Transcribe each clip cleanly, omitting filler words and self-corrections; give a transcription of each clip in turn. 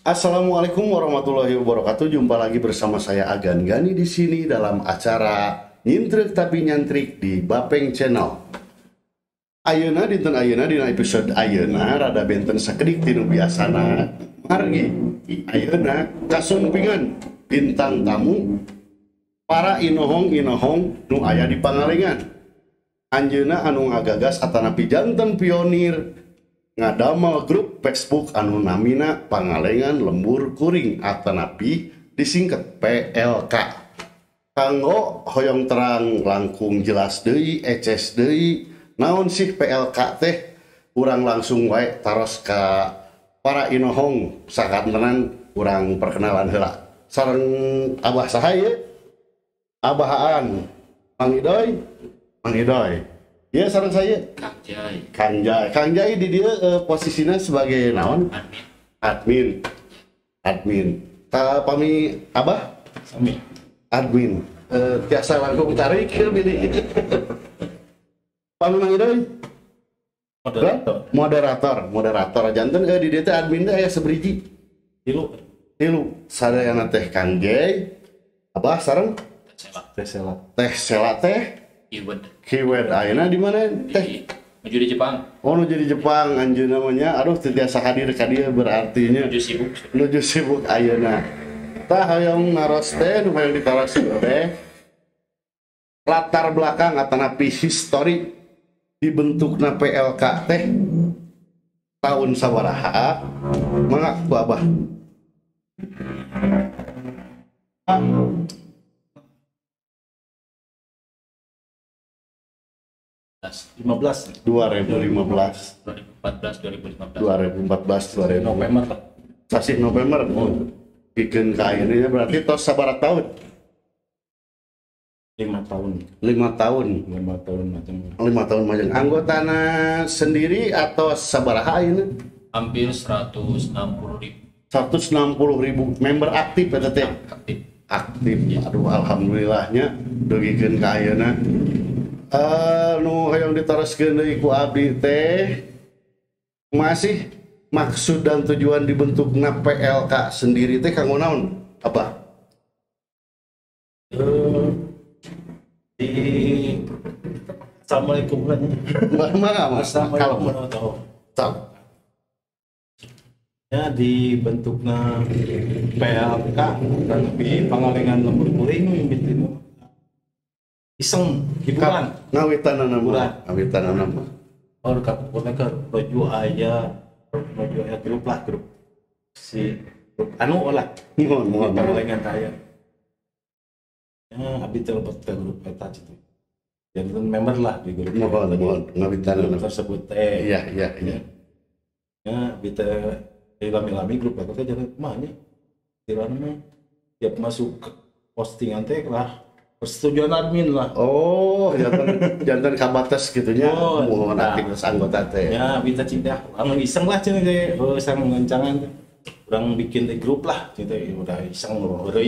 Assalamualaikum warahmatullahi wabarakatuh. Jumpa lagi bersama saya Agan Gani di sini dalam acara Nyintrik Tapi Nyantrik di Bapeng Channel. Ayeuna dinten ayeuna dina episode ayeuna rada benten sakedik tinu biasana margi. Ayeuna kasumpingan bintang tamu para inohong-inohong nu aya di Pangalengan. Anjeuna anu ngagagas atanapi janten pionir ngadamel grup Facebook anu namina Pangalengan Lembur Kuring atanapi disingkat PLK. Kanggo hoyong terang langkung jelas deui eces deui naon sih PLK teh, urang langsung wae taros ka para inohong sakantenan urang perkenalan heula. Sareng Abah saha ye? Abahaan Mang Idoy. Mang Idoy. Ya sareng saya Kang Jai. Kang Jai di dia posisinya sebagai naon? Admin. Ta pami Abah? Admin. Tiasa langkung tarik ke bini. Pami Mang Idoy? Moderator. Janten di dia teh admin teh aya sabriji. Tilu. Sadayana teh Kang Jai. Abah sareng Teh Sela teh keyword ayeuna di mana teh? Menuju di Jepang. Oh, nuju di Jepang anjeun namanya. Aduh, teu tiasa hadir ka dieu berartinya nuju sibuk ayeuna. Tah hoyong ngaros teh nu hoyong ditaros teh latar belakang atanapi histori dibentukna PLK teh tahun sabaraha? Mangga ku Abah. 2014 November lah. Sasih November. Bikin ka ayeuna berarti tos sabaraha tahun? 5 tahun. 5 tahun macam. Anggotana sendiri atau sabaraha ayeuna? Hampir 160.000 member aktif eta teh. Aktif. Aduh, alhamdulillahnya dugikeun ka ayeuna. Nu hoyong ditaroskeun deui ku abdi teh masih maksud dan tujuan dibentukna PLK sendiri teh kanggo naon? Apa? Assalamualaikum kan. Assalamualaikum. Ya dibentukna PLK dan di Pangalengan Lembur Kuring bitin iseng hiburan ngawitanana nama. Oh, kapurna ke roju aya grup si grup anu lah. Mohon. Pangalengan aya. Ya, abdi teh lebet ke grup eta gitu. Jadi member lah di grup. Mohon ngawitanana tersebut teh. Iya. Ya, abdi teh lami-lami grup eta teh jadi kumaha nya. Kirana tiap masuk ke postingan teh lah persetujuan admin lah. Oh, jantan kabatas gitunya. Mohon aktivitas anggota teh. Ya, kita cinta. Anu iseng lah cenah teh. Iseng ngancangan teh. Urang bikin di grup lah gitu. Udah iseng heureuy.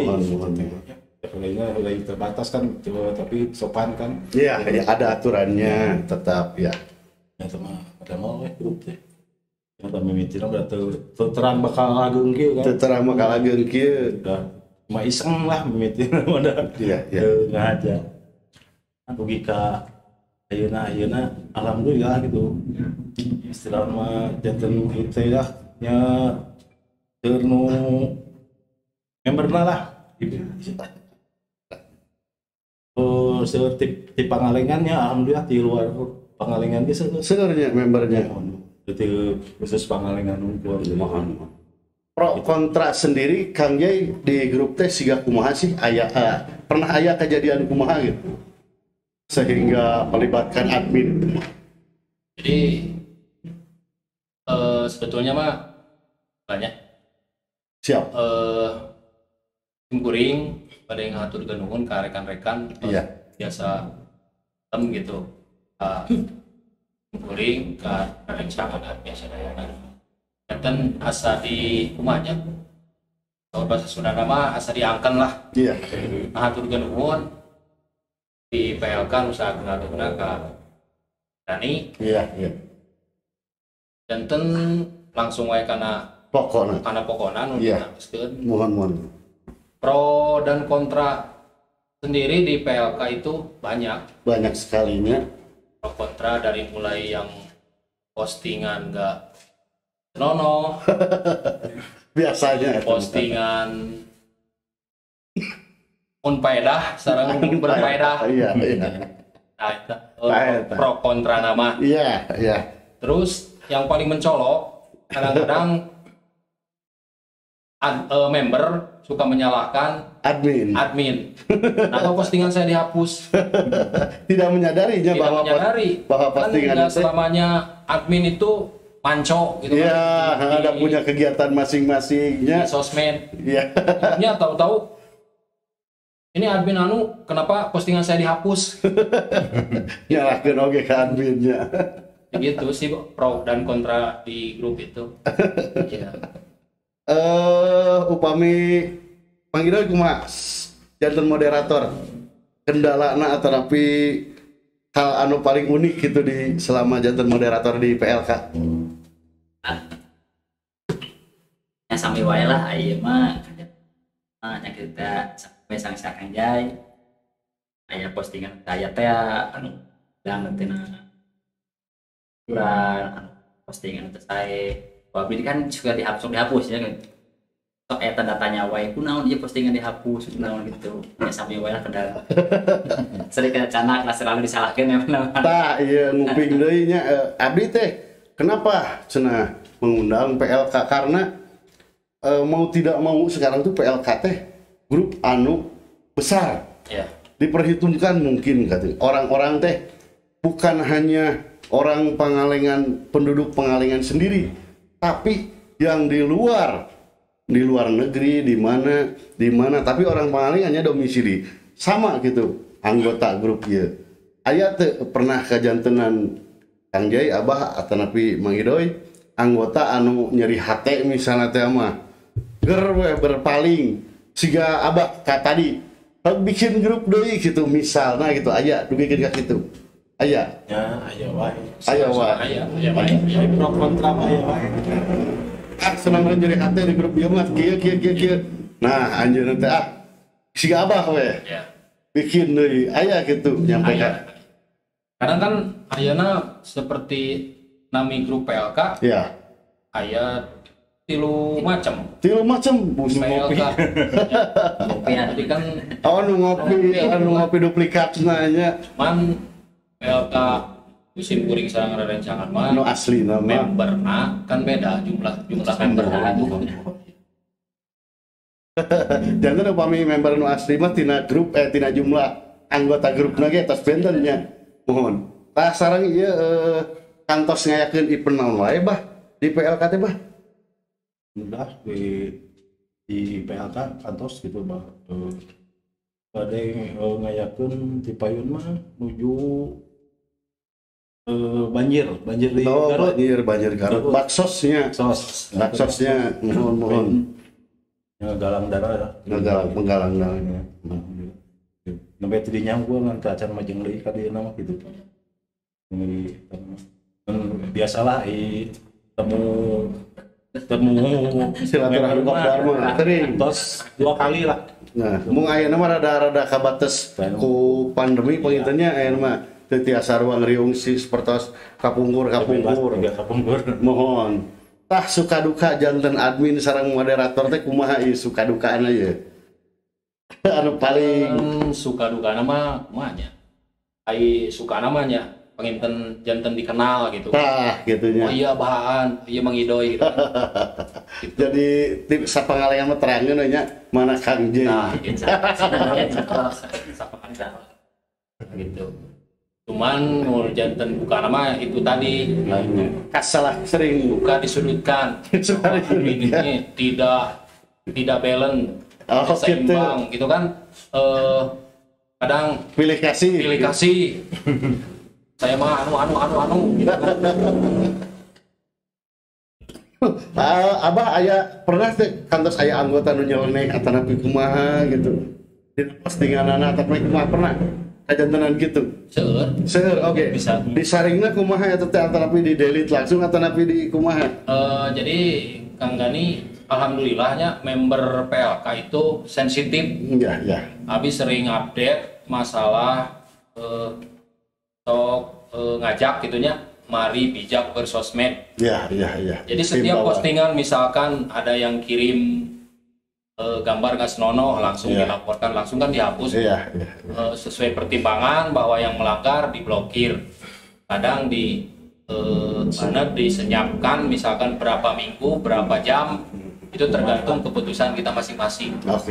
Ya, udah terbatas kan, tapi sopan kan. Iya, ya ada aturannya tetap ya. Ya sama ada mau grup teh. Ya tapi mimitina udah terang bakal ageung kieu kan. Terang bakal ageung kieu. Udah cuma iseng lah mimitina udah. Iya. Ngaja. Rugi ka ayeuna alhamdulillah gitu. Istilah mah janten teh dah nya teu nu memberna lah. Seperti Pangalengan ya alhamdulillah di luar Pangalengan ge sebenarnya membernya. Itu khusus Pangalengan unggul. Pro kontra sendiri Kang Jai di grup teh siga kumaha sih pernah aya kejadian kumaha gitu sehingga melibatkan admin. Jadi sebetulnya mah banyak. Siap. Tim kuring pada yang ngaturkeun nuhun ka rekan-rekan. Iya. Biasa gitu. Tim kuring ka rekan biasa dayana. Enten asa di kumanya kalau bahasa Sunda nama asa diangkan lah. Iya. Nah haturkeun nuhun di PLK usaha ngaturna ka Dani. Iya. Enten langsung wae kana pokoknya karena pokoknya nu Iya. dihapuskeun. mohon Pro dan kontra sendiri di PLK itu banyak. banyak sekalinya. Pro kontra dari mulai yang postingan nggak senonoh, Biasanya postingan unfaedah, sareng berfaedah. Iya. Nah, itu, Faedah. pro kontra nama. Iya. Terus yang paling mencolok kadang-kadang member suka menyalahkan Admin admin. Kenapa postingan saya dihapus? tidak menyadarinya Tidak bahwa menyadari. bahwa Kan postingan nggak itu selamanya admin itu manco gitu Iya, kan. ada punya kegiatan Di masing-masingnya. sosmed. Iya. Akhirnya tahu-tahu ini admin anu kenapa postingan saya dihapus? Nyalahkan oke ke adminnya. Begitu sih pro dan kontra di grup itu. Ya. Upami panggilnya kumaha jantan moderator kendalana atau tapi hal anu paling unik gitu di selama jantan moderator di PLK. Ya sami wae lah ieu mah nya kita sampai sang sakang jay aya postingan saya teh anu bilang teh anu postingan teh saya wabil kan juga dihapus ya kan sok eta datanya wae kunaon ieu postingan dihapus kunaon gitu ya sami wae lah kendala sering kena canak lah selalu disalahkeun ya benar Tah iya nguping deui nya abdi teh kenapa cenah mengundang PLK karena mau tidak mau sekarang tuh PLK teh grup anu besar. Ya. Diperhitungkan mungkin katanya orang-orang teh bukan hanya orang Pangalengan, penduduk Pangalengan sendiri, tapi yang di luar negeri di mana tapi orang Pangalengannya domisili sama gitu anggota grup ya. Aya teu pernah kajantenan Kang Jai Abah atanapi Mang Idoy anggota anu nyeri hate misalnya teh mah ger we berpaling siga Abah ka tadi bikin grup deui gitu misalnya gitu aya dugikeun ka kitu aya Ya, ayo wae. Aya baik. Pro kontra mah aya wae. senang nyeri hate di grup ieu mah kieu nah anjeun teh siga Abah we Ya. bikin deui aya gitu nyampe ka Aya. Kadang kan ayeuna seperti nami grup PLK ya aya tilu macam tilu macam bus PLK. ngopi ngopian Jadi kan anu ngopi duplikat nanya man PLK musim kuring sareng rerencangan mah anu asli nama memberna kan beda jumlah member jangan upami member nu asli mah tina grup tina jumlah anggota grup ge tos bentennya mohon tah sareng ieu kantos ngayakeun event naon wae bah di PLK teh bah Udah di PLK kantos gitu bah. Pada ngayakeun di payun mah nuju banjir di oh Garut. banjir Garut baksosnya mohon Ya, galang darah menggalang darahnya sampai tidinya gua ngan kacan majeng deui ka dieu mah gitu. Biasalah temu silaturahmi kopdar mah teuing tos 2 kali lah. nah mung ayeuna mah rada kabates ku pandemi pengintennya ayeuna mah teu tiasa ruang riung si sepertos kapungkur mohon tah suka duka janten admin sareng moderator teh kumaha ieu suka dukaana ieu anu paling suka duka nama kumanya ai suka namanya penginten janten dikenal gitu. tah gitunya Oh iya bahan, iya Mang Idoy gitu. jadi tips sapangalengan mah terangkeun nya mana Kang J Nah, gitu. Gitu. Cuman mau janten buka nama itu tadi kasalah sering buka disudutkan. Ini tidak balance, Oh, seimbang gitu kan. Kadang pilih kasih saya mah anu gitu. Abah aya pernah teh kantos aya anggota nu nyeleneh atanapi kumaha gitu di postinganana tapi kumaha pernah kajantenan gitu seueur oke Bisa. disaringna kumaha eta teh atanapi di delete langsung atanapi di kumaha Jadi Kang Gani, alhamdulillahnya member PLK itu sensitif. Ya, ya. Abi sering update masalah ngajak gitunya, mari bijak bersosmed. Ya, ya, ya. Jadi setiap postingan misalkan ada yang kirim gambar nggak senonoh, langsung dilaporkan, langsung kan dihapus. Iya, iya. Sesuai pertimbangan bahwa yang melanggar diblokir. Kadang disenyapkan misalkan berapa minggu, berapa jam, itu tergantung keputusan kita masing-masing. Oke,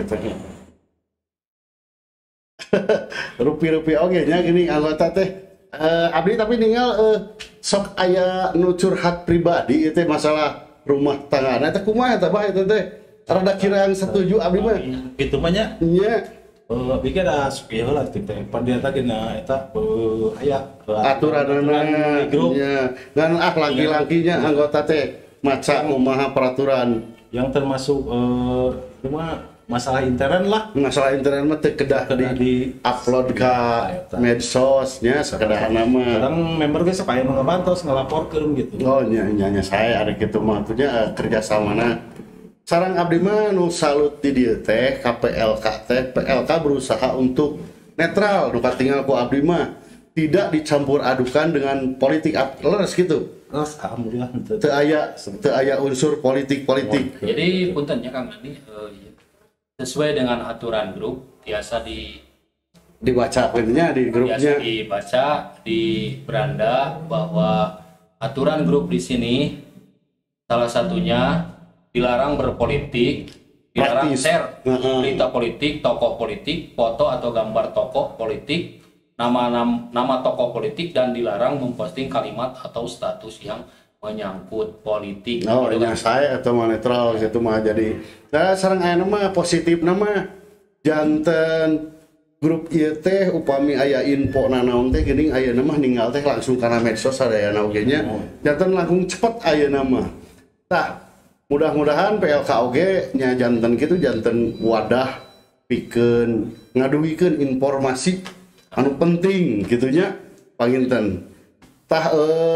rupi-rupi oke nya gini anggota teh abdi tapi ninggal sok aya nu curhat pribadi itu masalah rumah tanggana teh kumaha eta bae teh rada kirang setuju abdi mah Gitu mah nya. nya Abdi ge da suki heula teh pandian tadi na eta aya aturanana grup nya ngan laki-lakinya anggota teh maca kumaha peraturan yang termasuk cuma masalah intern lah. masalah internet mah teu kedah di upload ke medsosnya sakedah nama Kadang member ge sok aya nu ngabantos ngalaporkeun gitu. oh nya saya ada kitu mah tunya kerjasamana sareng abdi mah nu salut di dieu teh KPLK teh PLK berusaha untuk netral nu katinggal ku abdi mah tidak dicampur adukan dengan politik leres gitu Terus alhamdulillah teu aya unsur politik Jadi puntennya Kang Gani, sesuai dengan aturan grup biasa dibaca nya di grupnya dibaca di beranda bahwa aturan grup di sini salah satunya dilarang berpolitik, dilarang Praktis. share berita politik, tokoh politik, foto atau gambar tokoh politik, nama tokoh politik, dan dilarang memposting kalimat atau status yang menyangkut politik. Oh, Gitu kan. yang saya atau netral gitu mah jadi. Nah, sareng aya mah positif nama janten grup ieu teh upami aya info nanaon teh geuning ayeuna mah ninggal teh langsung kana medsos sadayana oge nya. Janten langsung cepet ayeuna mah. Tah, mudah-mudahan PLK oge nya janten kitu janten wadah pikeun ngaduhikeun informasi anu penting gitunya panginten. Tah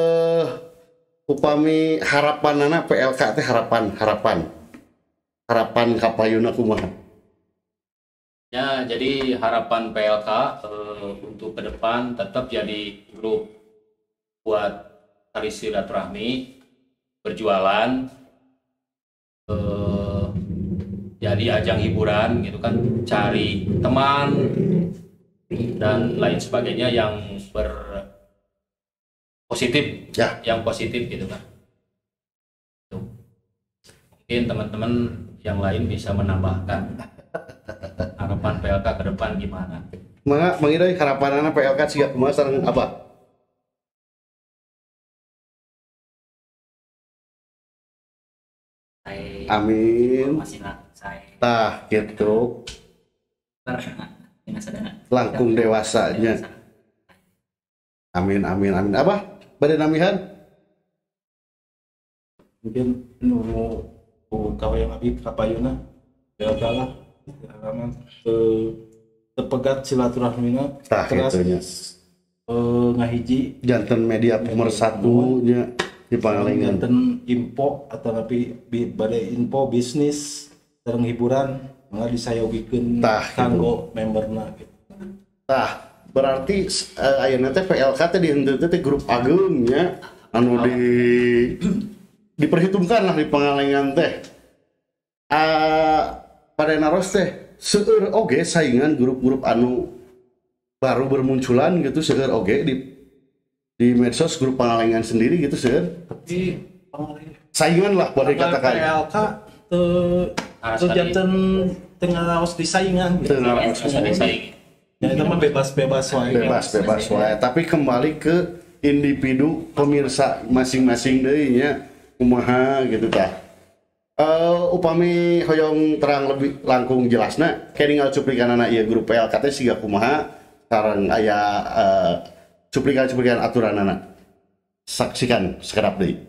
upami harapanana PLK teh harapan kapayuna kumaha Ya, jadi harapan PLK untuk ke depan tetap jadi grup buat tali silaturahmi, berjualan, jadi ajang hiburan gitu kan, cari teman dan lain sebagainya yang positif, ya. yang positif gitu kan. Tuh. Mungkin teman-teman yang lain bisa menambahkan harapan PLK ke depan gimana? Mangga mangira harapanana PLK siga kumaha sareng apa? Amin. Tah gitu. Langkung dewasanya. Amin. Apa? Bade namihan? Mungkin nu kawayang abdi kapayuna ya lah tepegat silaturahmina Gitunya. Ngahiji Janten media pemersatunya di Pangalengan. janten info atau tapi bade info bisnis sareng hiburan mangga disayogikeun kanggo memberna gitu. Tah, berarti ayeuna teh PLK teh dihenteu teh grup agungnya anu diperhitungkan lah di Pangalengan teh. Pada naros teh seueur oge saingan grup-grup anu baru bermunculan gitu seueur oge di medsos grup Pangalengan sendiri gitu seueur. Tapi Saingan lah boleh dikatakan. PLK tuh janten tengah raos disaingan gitu. Tengah raos disaingan. Ya itu mah bebas wae. Bebas wae. Tapi kembali ke individu pemirsa masing-masing deui nya kumaha gitu tah. Upami hoyong terang lebih langkung jelasna kayak tinggal cuplikanana ieu grup PLK teh siga kumaha sareng aya cuplikan-cuplikan aturanana. Saksikan sekedap deui.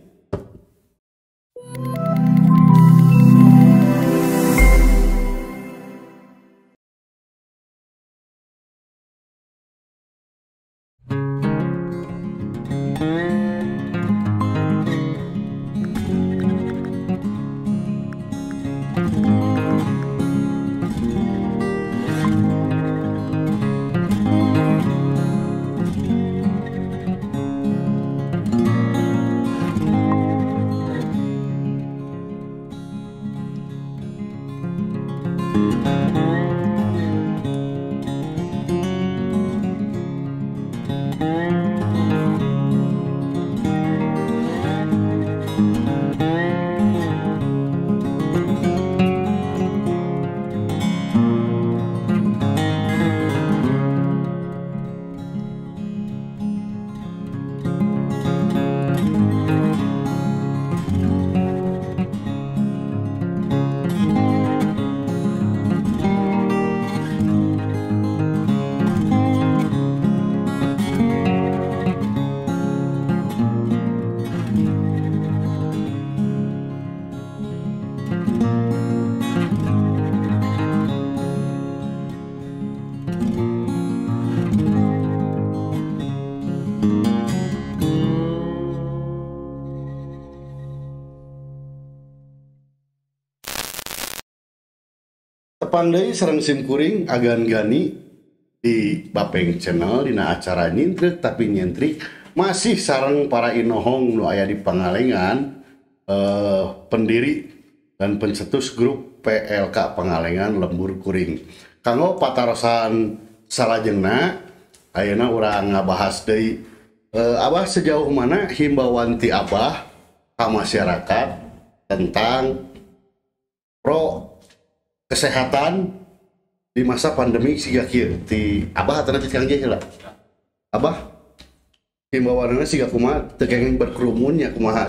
tepang deui sareng sim kuring Agan Gani di Bapeng Channel dina acara Nyintrik Tapi Nyentrik masih sareng para inohong nu aya di Pangalengan, pendiri dan pencetus grup PLK Pangalengan Lembur Kuring. Kanggo patarosan salajengna ayeuna urang ngabahas deui Abah sejauh mana himbauan ti Abah ka masyarakat tentang pro kesehatan di masa pandemi siga kieu ti Abah atau nanti Kang Jeh lah. Abah himbauanna siga kumaha teu kenging berkerumun nya kumaha.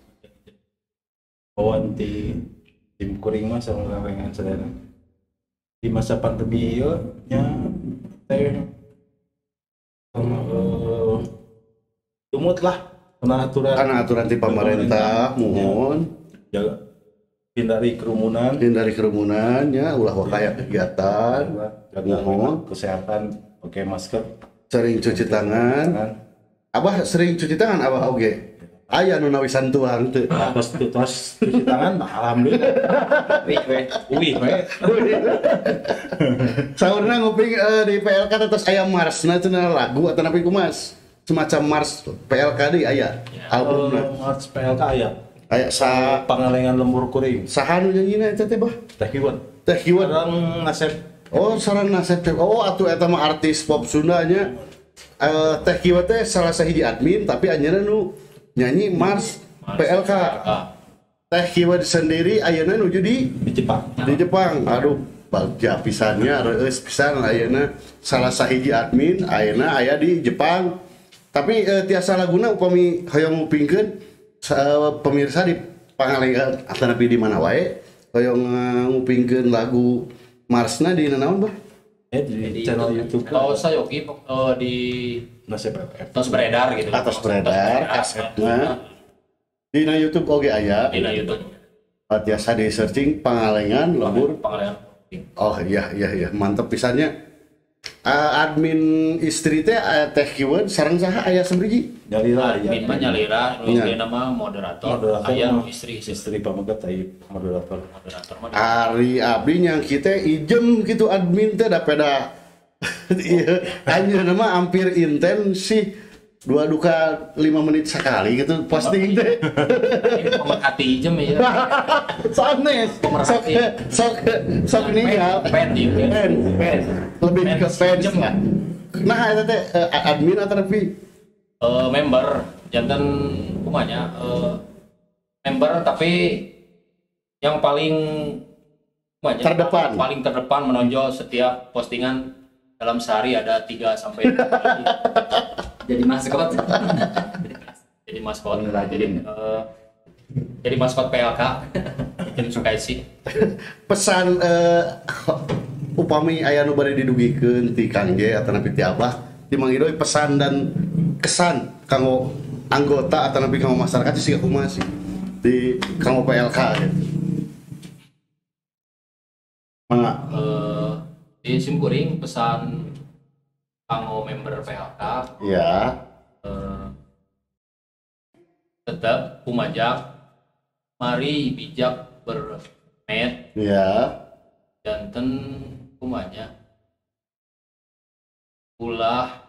Bawan ti tim kuring mah sareng gawengan sadaya. Di masa pandemi ieu nya teh tumut lah karena aturan ti pamarentah mohon jaga hindari kerumunan ya ulah wakaya kegiatan jaga kesehatan, pakai masker, sering cuci tangan. Abah sering cuci tangan Abah oge aya nu nawisan tuang teu tos cuci tangan alhamdulillah wih saurna nguping di PLK terus aya marsna cenah lagu atau napi kumas semacam mars PLK deui aya albumna mars PLK aya sa Pangalengan Lembur Kuring saha nu nyanyina eta teh Bah Teh Kiwat sareng Nasep sareng Nasep atuh eta mah artis pop Sunda nya Teh Kiwat teh salah sahiji admin tapi anjeunna nu nyanyi mars PLK Teh Kiwat sendiri ayeuna nuju di Jepang aduh bagja pisannya reueus pisan ayeuna salah sahiji admin ayeuna aya di Jepang tapi tiasa laguna upami hoyong ngupingkeun pemirsa di Pangalengan atau napi di mana wae hoyong ngupingkeun lagu marsna di nanaon Bah di channel YouTube kalau saya Yogi di Nasep atas beredar gitu atas beredar kasetna di YouTube oge aya di YouTube tiasa di searching Pangalengan Lembur Pangalengan. Oh iya mantep pisannya admin istri teh Teh Kiwat sareng saha aya sabaraha Nyalira admin mah Nyalira dia nama moderator aya istri pamegat aya moderator mah Ari abdi yang kita ijem gitu admin teh da peda ieu anjeunna mah hampir intensif 2 duka 5 menit sekali gitu posting teh pemerhati ijem ya sanes sok ninggal pen lebih ke fans lah nah eta teh admin atau tapi member jantan kumanya member tapi yang paling kumanya paling terdepan menonjol setiap postingan dalam sehari ada 3 sampai 4 kali. Jadi maskot jadi maskot PLK bikin suka isi pesan upami aya nu bari didugikeun ti Kang J atau napi ti Abah ti Mang Idoy pesan dan kesan kanggo anggota atau napi kanggo masyarakat sih kumaha sih di kanggo PLK gitu. Mangga di Simkuring pesan kanggo member PLK ya tetap kumajak mari bijak bermed ya janten kumanya ulah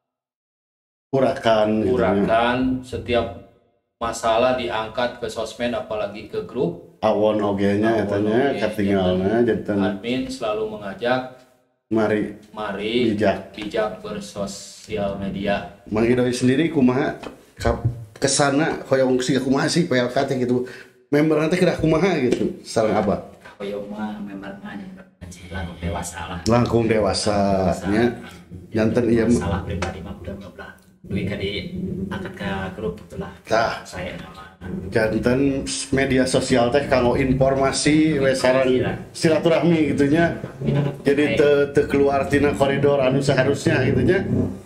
urakan setiap masalah diangkat ke sosmed apalagi ke grup awon ogenya etanya katinggalna janten admin selalu mengajak mari bijak bersosial media. Mang Idoy sendiri kumaha kesana hoyong siga kumaha sih PLK teh gitu member nanti kira kumaha gitu sareng Abah hoyong mah member mah langkung dewasa lah langkung dewasa nya janten ieu salah pribadi mah udah duit ka diangkat ke grup itulah tah saya nama janten media sosial teh kanggo informasi we sareng silaturahmi gitunya jadi teu keluar tina koridor anu seharusnya gitunya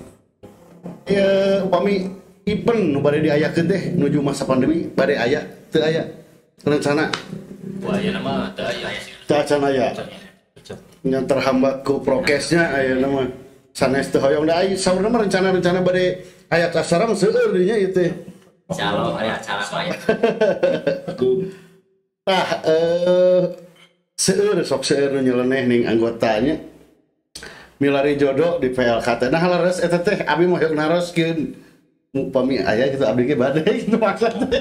ya upami event nu bade diayakeun teh nuju masa pandemi bade aya teu aya rencana ayeuna mah teu aya can aya nya terhambat ku prokesnya ayeuna mah sanes teu hoyong da aya saurna mah rencana-rencana bade aya acara mah seueur dinya ieu teh Calo aya acara mah ya. Nah, sok seueur nu nyeleneh ning anggotanya milari jodoh di PLKT. Nah leres eta teh abi mah hoyong naroskeun upami aya gitu abdi ge bade itu maksudnya.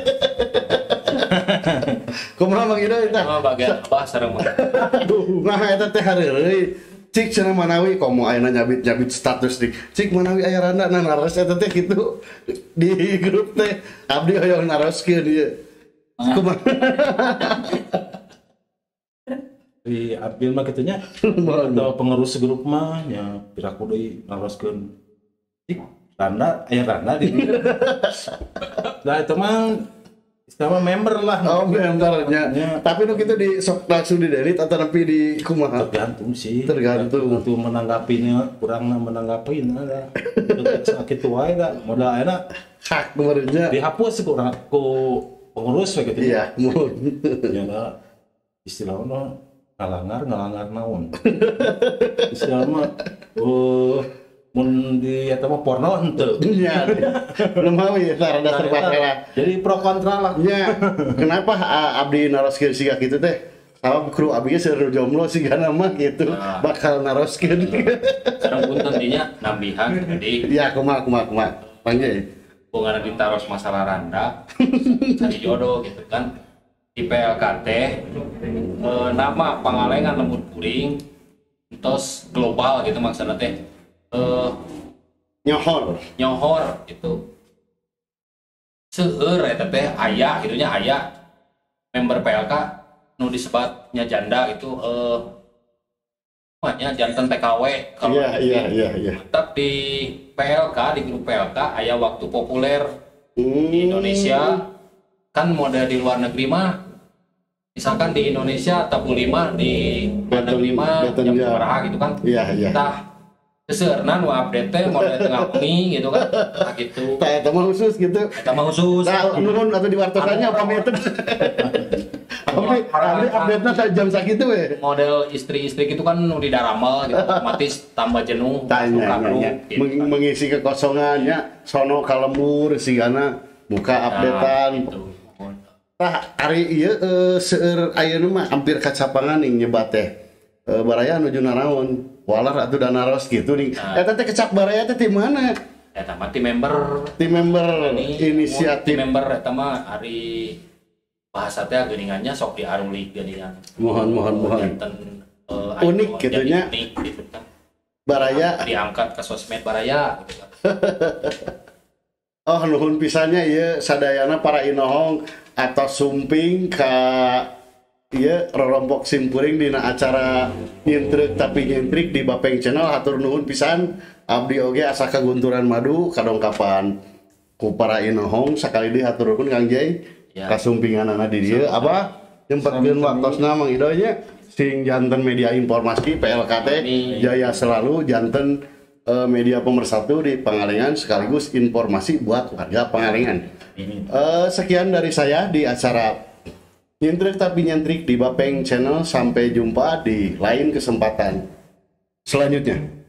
Kumaha Mang Ido eta? Sama bagian apa sareng mah. Aduh, nah eta teh hareuy. Cik cenah Manawi komo ayeuna nyabit status di. Cik Manawi aya randa nah naros eta teh kitu di grup teh abdi hoyong naroskeun ieu. Kumaha? Di Abil mah kitunya atau pengurus grup mah nya piraku deui naroskeun cik randa aya randa di dieu. Lah itu mah istilah member lah. Oh, membernya. Tapi nu kitu di sok langsung di delete atau nepi di kumaha? Tergantung sih. Tergantung menanggapinya, kurang menanggapinya ada. Sakit wae da, modal ayeuna hak kemarinnya. dihapus kurang ku pengurus we gitu. Iya, mun. Ya da istilahna ngalangar naon. Istilah mah mun di eta mah porno henteu. Iya. Belum mau ya rada serba-serba. Jadi pro kontra lah. Nya, kenapa abdi naroskeun siga kitu teh? Sabab kru abdi ge seueur jomblo sigana mah gitu. Bakal naroskeun. Sareng punten dinya nambihan jadi Iya, kumaha. Panggil. hubungan ditaros masalah randa cari jodoh gitu kan di PLKT nama pangalengan lembut kuring terus global gitu maksudnya teh Nyohor. nyohor gitu seueur eta teh aya gitunya aya member PLK nu disebatnya janda gitu namanya jantan TKW kalau Iya. tetap di PLK di grup PLK aya waktu populer di Indonesia kan model di luar negeri mah misalkan di Indonesia tabu 5 di luar negeri mah jam berapa gitu kan Iya. tah seueurna nu update teh model tengah bengi gitu kan nah gitu Eta mah khusus gitu. eta mah khusus Nah, nuhun atuh di wartosannya apa itu? Abdi update-na jam sakitu we. model istri-istri gitu kan nu di daramel gitu otomatis tambah jenuh Tanya gitu. mengisi kekosongannya sono kalembur sigana buka updatean. Gitu. Tah ari ieu seueur ayeuna mah hampir kacapangan ning nyebat teh. Baraya nuju naraon? Walar atuh da naros gitu ning. Eta teh kecap baraya teh di mana? Eta mah tim member Tim member tim inisiatif. member eta mah hari bahasa teh geuningannya sok diaruli geuningan. Mohon. Janten Unik icon, gitu jadi nya. unik gitu kan. Baraya. Diangkat ke sosmed baraya gitu kan. Oh nuhun pisannya ieu sadayana para inohong atau sumping ka ieu rorompok simpuring dina acara nyintreuk tapi nyintrik di Bapeng Channel hatur nuhun pisan abdi oge asa kagunturan madu kadongkapan ku para inohong sakali deui haturkeun Kang Jay Ya. kasumpinganana di dieu abah nyempetkeun waktosna Mang Ido nya sing janten media informasi PLKT jaya selalu janten media pemersatu di Pangalengan sekaligus informasi buat warga Pangalengan. Sekian dari saya di acara Nyentrik Tapi Nyentrik di Bapeng Channel. Sampai jumpa di lain kesempatan selanjutnya.